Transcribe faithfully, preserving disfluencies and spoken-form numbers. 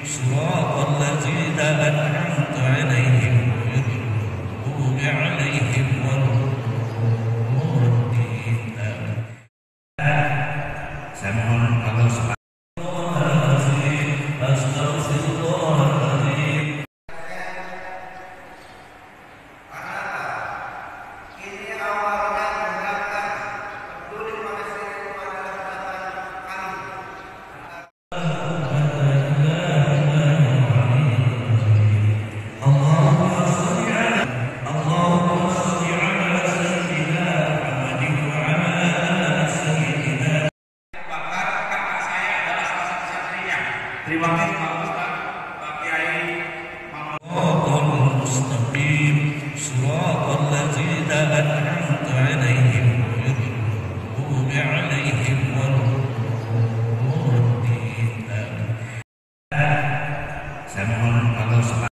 صراط الذين أنعمت عليهم غير المغضوب عليهم ولا الضالين. Saya mohon Allah subhanahu terima kasih Pak Ustaz, Pak Kiai, Muhammad Mustaqim, Shiratal ladzina an'amta 'alaihim ghairil maghdubi 'alaihim waladdallin. Saya mohon Allah